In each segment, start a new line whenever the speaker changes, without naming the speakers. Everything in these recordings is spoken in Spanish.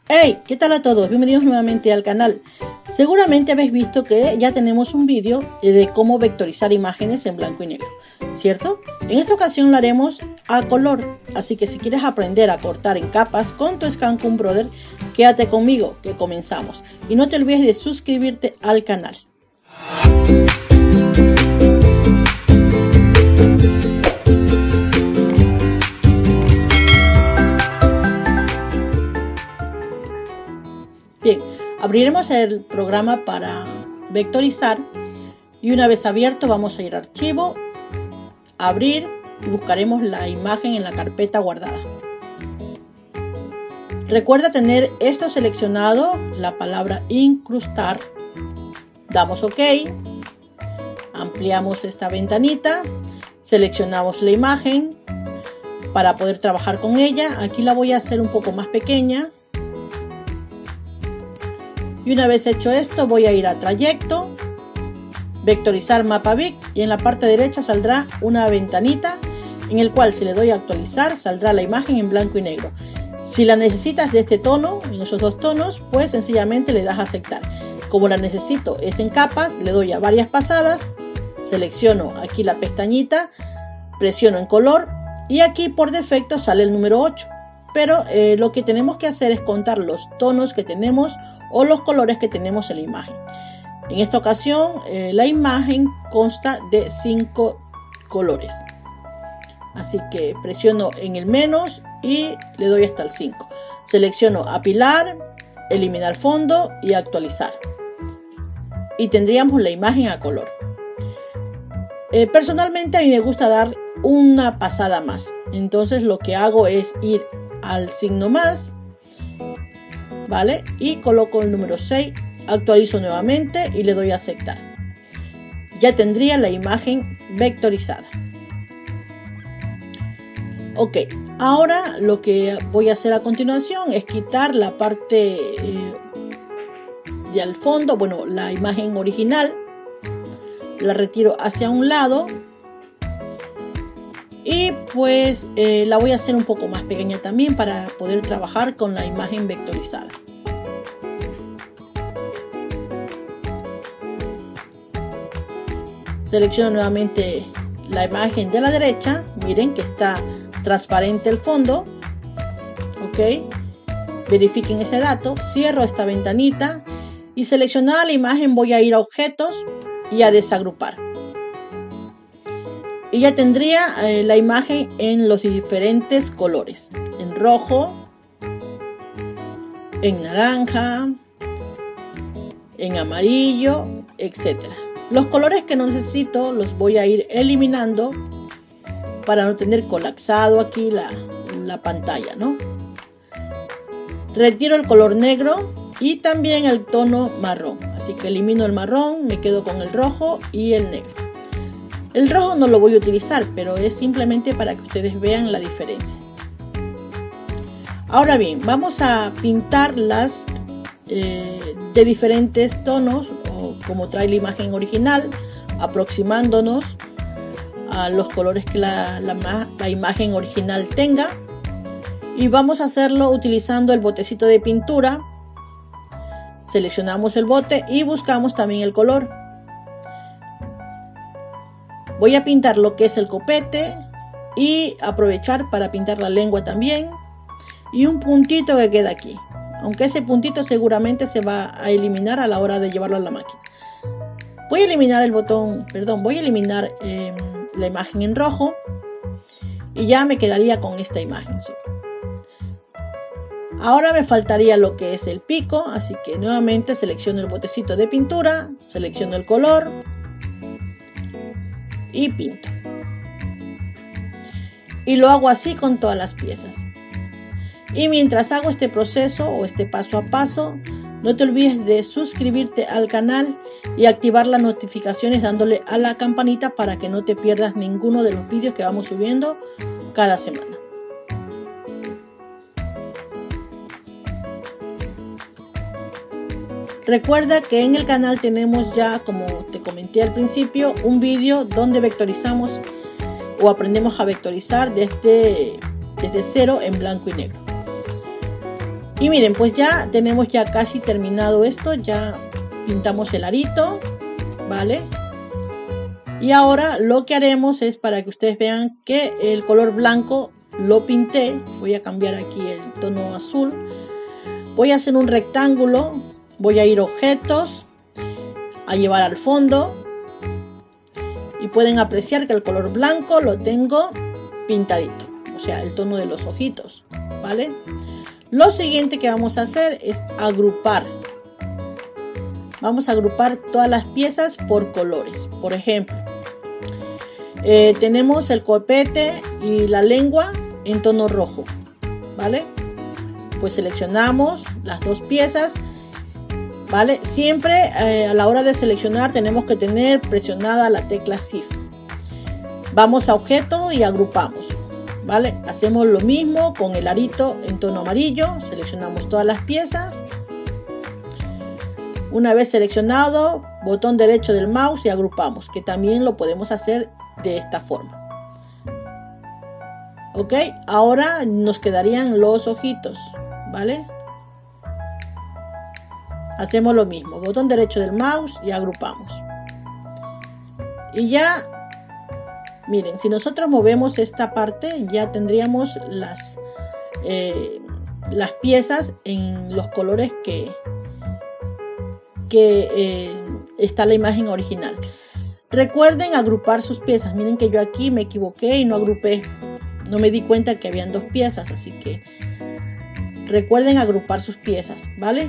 Hey, ¿qué tal a todos? Bienvenidos nuevamente al canal. Seguramente habéis visto que ya tenemos un vídeo de cómo vectorizar imágenes en blanco y negro, ¿cierto? En esta ocasión lo haremos a color, así que si quieres aprender a cortar en capas con tu Scancun Brother, quédate conmigo que comenzamos. Y no te olvides de suscribirte al canal. Bien, abriremos el programa para vectorizar y una vez abierto vamos a ir a archivo, abrir y buscaremos la imagen en la carpeta guardada. Recuerda tener esto seleccionado, la palabra incrustar, damos OK, ampliamos esta ventanita, seleccionamos la imagen para poder trabajar con ella. Aquí la voy a hacer un poco más pequeña. Y una vez hecho esto voy a ir a trayecto, vectorizar mapa Vic y en la parte derecha saldrá una ventanita en el cual si le doy a actualizar saldrá la imagen en blanco y negro. Si la necesitas de este tono, en esos dos tonos, pues sencillamente le das a aceptar. Como la necesito es en capas, le doy a varias pasadas, selecciono aquí la pestañita, presiono en color y aquí por defecto sale el número 8. Pero lo que tenemos que hacer es contar los tonos que tenemos o los colores que tenemos en la imagen. En esta ocasión la imagen consta de 5 colores. Así que presiono en el menos y le doy hasta el 5. Selecciono apilar, eliminar fondo y actualizar. Y tendríamos la imagen a color. Personalmente a mí me gusta dar una pasada más. Entonces lo que hago es ir al signo más, ¿vale? Y coloco el número 6, actualizo nuevamente y le doy a aceptar. Ya tendría la imagen vectorizada. Ok, ahora lo que voy a hacer a continuación es quitar la parte de al fondo, bueno, la imagen original, la retiro hacia un lado. Y pues la voy a hacer un poco más pequeña también para poder trabajar con la imagen vectorizada. Selecciono nuevamente la imagen de la derecha. Miren que está transparente el fondo. Ok. Verifiquen ese dato. Cierro esta ventanita y seleccionada la imagen voy a ir a objetos y a desagrupar. Y ya tendría la imagen en los diferentes colores, en rojo, en naranja, en amarillo, etc. Los colores que no necesito los voy a ir eliminando para no tener colapsado aquí la pantalla, ¿no? Retiro el color negro y también el tono marrón, así que elimino el marrón, me quedo con el rojo y el negro. El rojo no lo voy a utilizar, pero es simplemente para que ustedes vean la diferencia. Ahora bien, vamos a pintarlas de diferentes tonos, o como trae la imagen original, aproximándonos a los colores que la imagen original tenga. Y vamos a hacerlo utilizando el botecito de pintura. Seleccionamos el bote y buscamos también el color. Voy a pintar lo que es el copete y aprovechar para pintar la lengua también y un puntito que queda aquí, aunque ese puntito seguramente se va a eliminar a la hora de llevarlo a la máquina. Voy a eliminar la imagen en rojo y ya me quedaría con esta imagen, ¿sí? Ahora me faltaría lo que es el pico, así que nuevamente selecciono el botecito de pintura, selecciono el color y pinto. Y lo hago así con todas las piezas. Y mientras hago este proceso o este paso a paso, no te olvides de suscribirte al canal y activar las notificaciones dándole a la campanita para que no te pierdas ninguno de los vídeos que vamos subiendo cada semana. Recuerda que en el canal tenemos ya, como te comenté al principio, un vídeo donde vectorizamos o aprendemos a vectorizar desde cero en blanco y negro. Y miren, pues ya tenemos ya casi terminado esto, ya pintamos el arito, ¿vale? Y ahora lo que haremos es, para que ustedes vean que el color blanco lo pinté, voy a cambiar aquí el tono azul, voy a hacer un rectángulo, voy a ir a objetos, a llevar al fondo, y pueden apreciar que el color blanco lo tengo pintadito, o sea, el tono de los ojitos, ¿vale? Lo siguiente que vamos a hacer es agrupar. Vamos a agrupar todas las piezas por colores. Por ejemplo, tenemos el copete y la lengua en tono rojo, ¿vale? Pues seleccionamos las dos piezas, ¿vale? Siempre a la hora de seleccionar tenemos que tener presionada la tecla Shift. Vamos a objeto y agrupamos, ¿vale? Hacemos lo mismo con el arito en tono amarillo, seleccionamos todas las piezas. Una vez seleccionado, botón derecho del mouse y agrupamos, que también lo podemos hacer de esta forma. Ok, ahora nos quedarían los ojitos, ¿vale? Hacemos lo mismo, botón derecho del mouse y agrupamos. Y ya, miren, si nosotros movemos esta parte, ya tendríamos las piezas en los colores que está la imagen original. Recuerden agrupar sus piezas. Miren que yo aquí me equivoqué y no agrupé, no me di cuenta que habían dos piezas, así que recuerden agrupar sus piezas, ¿vale?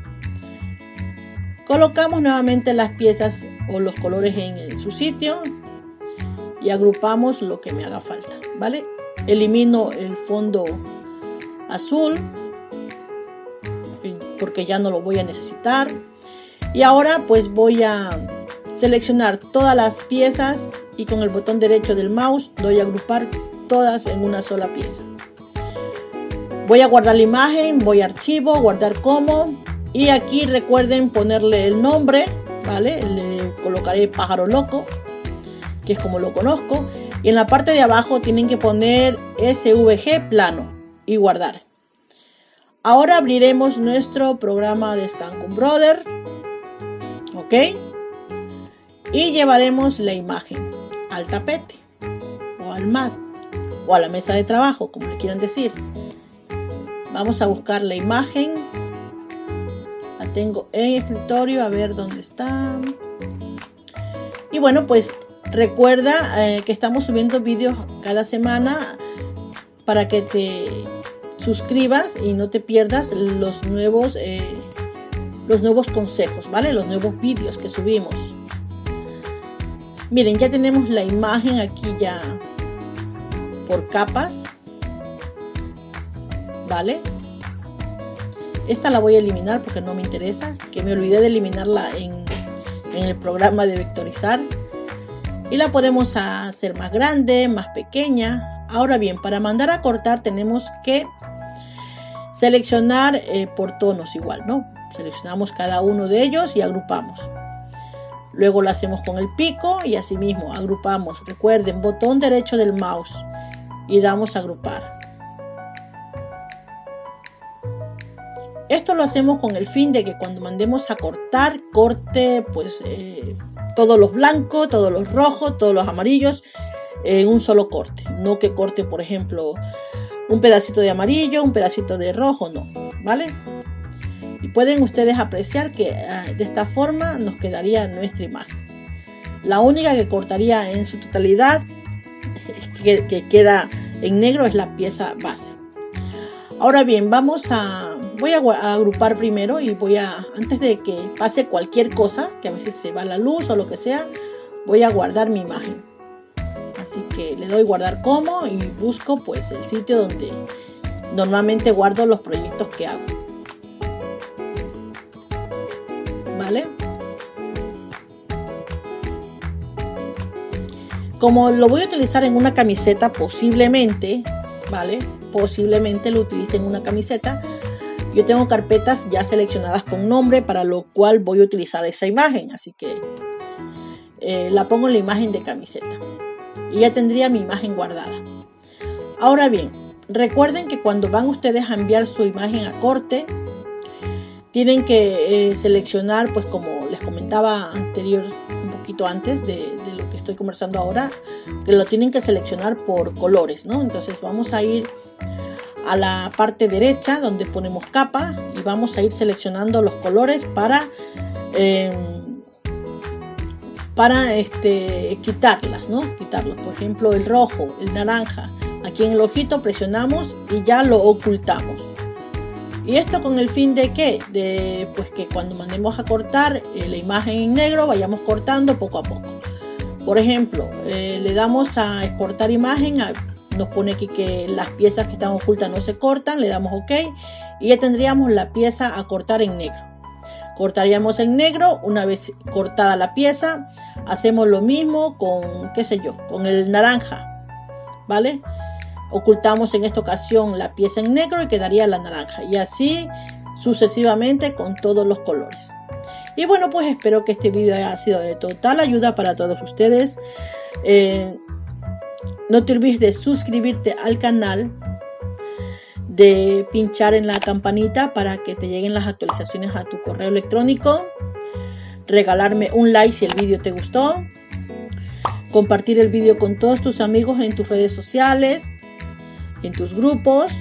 Colocamos nuevamente las piezas o los colores en su sitio y agrupamos lo que me haga falta, ¿vale? Elimino el fondo azul porque ya no lo voy a necesitar. Y ahora pues voy a seleccionar todas las piezas y con el botón derecho del mouse doy a agrupar todas en una sola pieza. Voy a guardar la imagen, voy a archivo, guardar como, y aquí recuerden ponerle el nombre, ¿vale? Le colocaré pájaro loco, que es como lo conozco, y en la parte de abajo tienen que poner SVG plano y guardar. Ahora abriremos nuestro programa de ScanCut Brother, ¿ok? Y llevaremos la imagen al tapete o al mat o a la mesa de trabajo, como le quieran decir. Vamos a buscar la imagen. La tengo en escritorio, a ver dónde está. Y bueno, pues recuerda que estamos subiendo vídeos cada semana para que te suscribas y no te pierdas los nuevos consejos, ¿vale? Los nuevos vídeos que subimos. Miren, ya tenemos la imagen aquí ya por capas, ¿vale? Esta la voy a eliminar porque no me interesa, que me olvidé de eliminarla en el programa de vectorizar. Y la podemos hacer más grande, más pequeña. Ahora bien, para mandar a cortar tenemos que seleccionar por tonos igual, ¿no? Seleccionamos cada uno de ellos y agrupamos. Luego lo hacemos con el pico y así mismo agrupamos. Recuerden, botón derecho del mouse y damos a agrupar. Esto lo hacemos con el fin de que cuando mandemos a cortar, corte pues todos los blancos, todos los rojos, todos los amarillos en un solo corte. No que corte, por ejemplo, un pedacito de amarillo, un pedacito de rojo, no, ¿vale? Y pueden ustedes apreciar que de esta forma nos quedaría nuestra imagen. La única que cortaría en su totalidad, que queda en negro, es la pieza base. Ahora bien, voy a agrupar primero y antes de que pase cualquier cosa, que a veces se va la luz o lo que sea, voy a guardar mi imagen. Así que le doy guardar como y busco pues el sitio donde normalmente guardo los proyectos que hago. ¿Vale? Como lo voy a utilizar en una camiseta posiblemente, ¿vale? Posiblemente lo utilice en una camiseta. Yo tengo carpetas ya seleccionadas con nombre, para lo cual voy a utilizar esa imagen. Así que la pongo en la imagen de camiseta. Y ya tendría mi imagen guardada. Ahora bien, Recuerden que cuando van ustedes a enviar su imagen a corte, tienen que seleccionar, pues como les comentaba un poquito antes de lo que estoy conversando ahora, que lo tienen que seleccionar por colores, ¿no? Entonces vamos a ir a la parte derecha donde ponemos capa y vamos a ir seleccionando los colores para quitarlas, ¿no? Quitarlos, por ejemplo, el rojo, el naranja. Aquí en el ojito presionamos y ya lo ocultamos. Y esto con el fin de que, pues que cuando mandemos a cortar la imagen en negro vayamos cortando poco a poco. Por ejemplo, le damos a exportar imagen, nos pone aquí que las piezas que están ocultas no se cortan, le damos OK y ya tendríamos la pieza a cortar en negro. Cortaríamos en negro. Una vez cortada la pieza, hacemos lo mismo con, qué sé yo, con el naranja, ¿vale? Ocultamos en esta ocasión la pieza en negro y quedaría la naranja, y así sucesivamente con todos los colores. Y bueno, pues espero que este video haya sido de total ayuda para todos ustedes. No te olvides de suscribirte al canal, de pinchar en la campanita para que te lleguen las actualizaciones a tu correo electrónico, regalarme un like si el vídeo te gustó, compartir el vídeo con todos tus amigos en tus redes sociales, en tus grupos,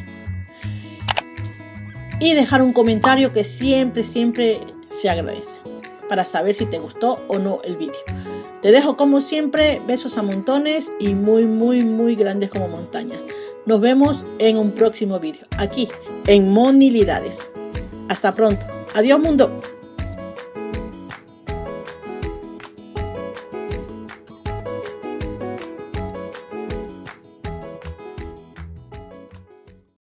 y dejar un comentario que siempre se agradece para saber si te gustó o no el vídeo. Te dejo como siempre besos a montones y muy grandes como montañas. Nos vemos en un próximo vídeo aquí en Monilidades. Hasta pronto. Adiós mundo.